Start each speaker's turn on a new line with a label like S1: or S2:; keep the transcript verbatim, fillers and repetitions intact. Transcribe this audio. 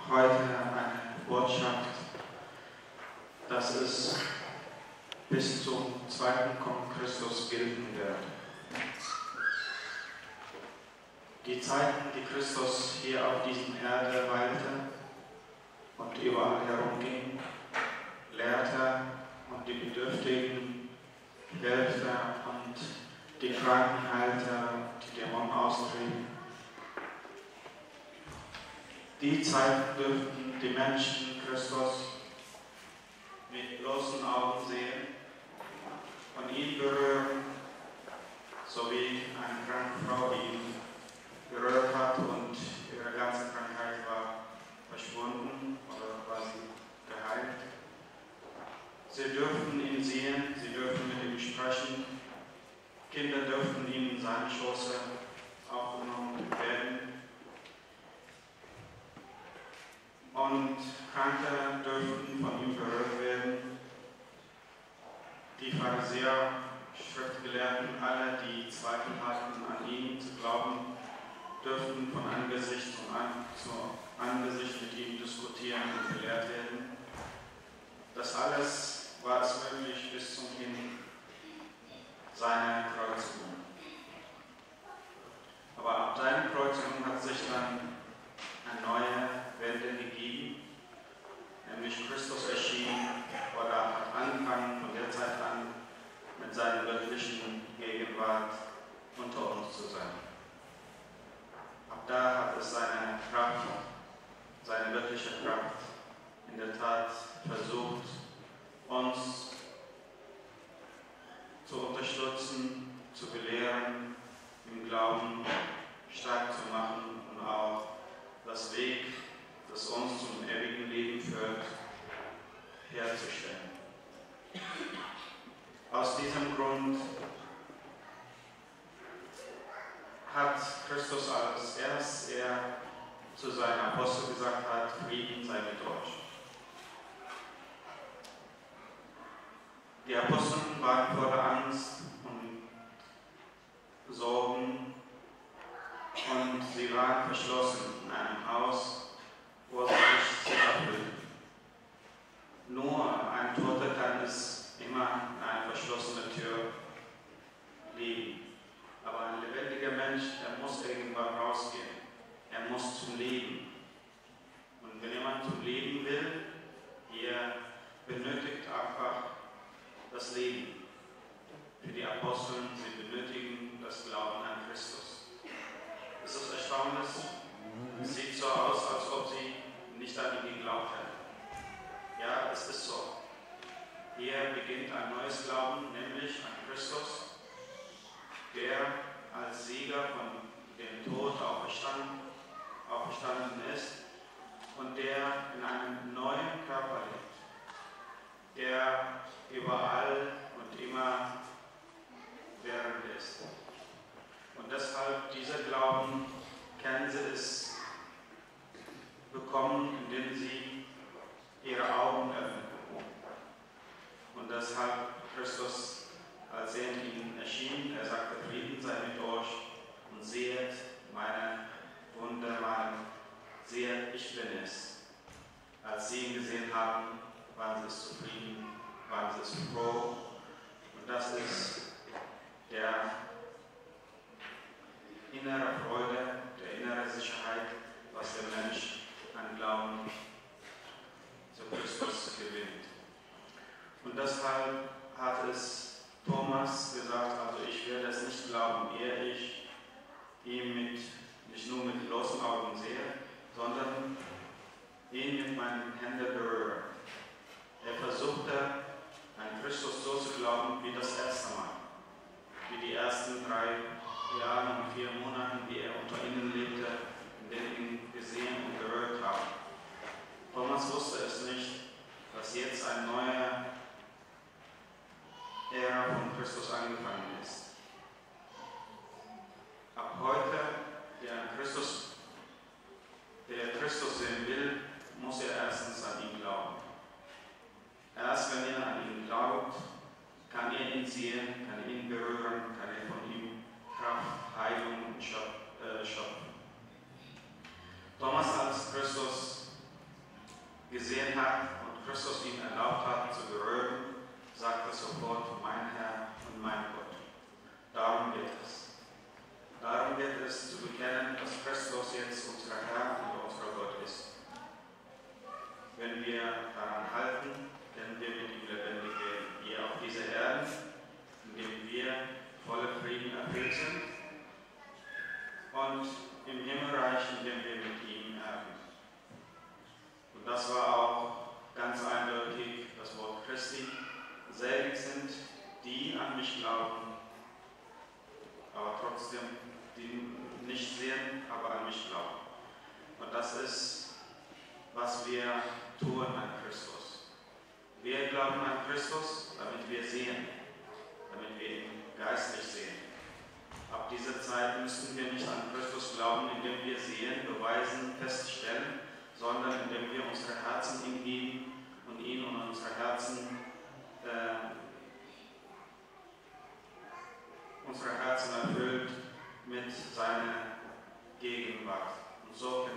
S1: heute eine Botschaft, dass es bis zum zweiten Kommen Christus gelten wird. Die Zeiten, die Christus hier auf dieser Erde weilte und überall herumging, lehrte und die Bedürftigen hilfte und die Kranken heilte, die Dämonen austrieben. Die Zeiten dürften die Menschen Christus mit bloßen Augen sehen und ihn berühren, so wie eine kranke Frau, die ihn berührt hat und ihre ganze Krankheit war verschwunden oder war sie geheilt. Sie dürfen ihn sehen, sie dürfen mit ihm sprechen. Kinder dürfen ihm in seine Schoße aufgenommen werden. Und Kranke dürfen von ihm berührt werden. Die Pharisäer, Schriftgelehrten, alle, die Zweifel hatten, an ihn zu glauben, dürften von Angesicht zu, an, zu Angesicht mit ihm diskutieren und gelehrt werden. Das alles war es möglich bis zum Hin seiner Kreuzigung. Aber ab seiner Kreuzigung hat sich dann eine neue Wende gegeben, nämlich Christus erschien oder hat angefangen von der Zeit an mit seiner göttlichen Gegenwart unter uns zu sein. Ab da hat es seine Kraft, seine göttliche Kraft in der Tat versucht, uns zu unterstützen, zu belehren, im Glauben stark zu machen und auch das Weg, das uns zum ewigen Leben führt, herzustellen. Aus diesem Grund hat Christus als erst er zu seinen Aposteln gesagt hat, Frieden sei mit euch. Die Apostel waren voller Angst und Sorgen und sie waren verschlossen in einem Haus, wo sie sich sicher fühlten. Nur ein Toter kann es immer in einer verschlossenen Tür leben. Aber ein lebendiger Mensch, der muss irgendwann rausgehen. Er muss zum Leben. Und wenn jemand zum Leben will, er benötigt einfach das Leben. Für die Apostel, sie benötigen das Glauben an Christus. Es ist erstaunlich, es sieht so aus, als ob sie nicht an ihn geglaubt hätten. Ja, es ist so. Hier beginnt ein neues Glauben, nämlich an Christus, der als Sieger von dem Tod auferstanden, auferstanden ist und der in einem neuen Körper lebt, der überall und immer während ist. Und deshalb, dieser Glauben, können sie es bekommen, indem sie ihre Augen öffnen. Und deshalb Christus, als er ihnen erschien, er sagte, Frieden sei mit euch und seht meine Wunder, seht, ich bin es. Als sie ihn gesehen haben, waren sie zufrieden, waren sie froh. Und das ist der innere Freude, der innere Sicherheit, was der Mensch an Glauben zu Christus gewinnt. Und deshalb hat es Thomas gesagt, also ich werde es nicht glauben, ehe ich ihn mit, nicht nur mit bloßen Augen sehe, sondern ihn mit meinen Händen berühre. Er versuchte, an Christus so zu glauben wie das erste Mal, wie die ersten drei Jahre und vier Monate, die er unter ihnen lebte, in denen ihn gesehen und berührt haben. Thomas wusste es nicht, dass jetzt eine neue Ära von Christus angefangen ist. Ab heute, der Christus, der Christus sehen will, muss er erstens an ihn glauben. Erst wenn er an ihn glaubt, kann er ihn sehen glauben, aber trotzdem, die nicht sehen, aber an mich glauben. Und das ist, was wir tun an Christus. Wir glauben an Christus, damit wir sehen, damit wir ihn geistlich sehen. Ab dieser Zeit müssen wir nicht an Christus glauben, indem wir sehen, beweisen, feststellen, sondern indem wir unsere Herzen ihm geben und ihn und unsere Herzen, äh, unsere Herzen erfüllt mit seiner Gegenwart. Und so